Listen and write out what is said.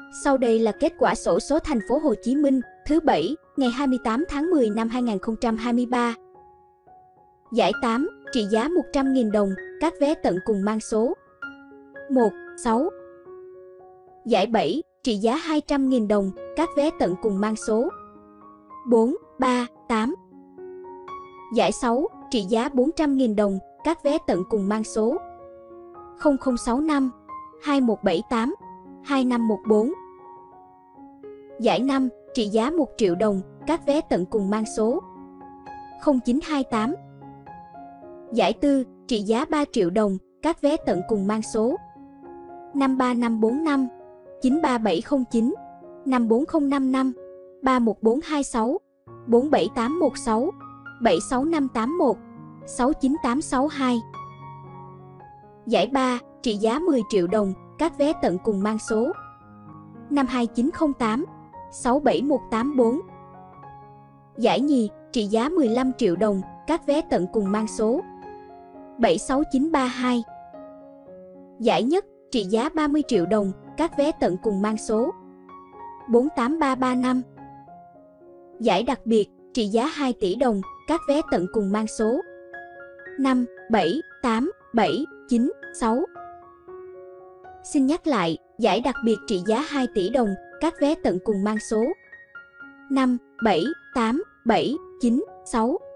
Sau đây là kết quả xổ số thành phố Hồ Chí Minh thứ Bảy, ngày 28 tháng 10 năm 2023. Giải 8, trị giá 100.000 đồng, các vé tận cùng mang số 1, 6. Giải 7, trị giá 200.000 đồng, các vé tận cùng mang số 4, 3, 8. Giải 6, trị giá 400.000 đồng, các vé tận cùng mang số 0065, 2178, 2514. Giải 5, trị giá 1 triệu đồng, các vé tận cùng mang số 0928. Giải 4, trị giá 3 triệu đồng, các vé tận cùng mang số 53545, 93709, 54055, 31426, 47816, 76581, 69862. Giải 3, trị giá 10 triệu đồng, các vé tận cùng mang số 52908, 67184. Giải nhì, trị giá 15 triệu đồng, các vé tận cùng mang số 76932. Giải nhất, trị giá 30 triệu đồng, các vé tận cùng mang số 48335. Giải đặc biệt, trị giá 2 tỷ đồng, các vé tận cùng mang số 578796. Xin nhắc lại, giải đặc biệt trị giá 2 tỷ đồng, các vé tận cùng mang số 578796.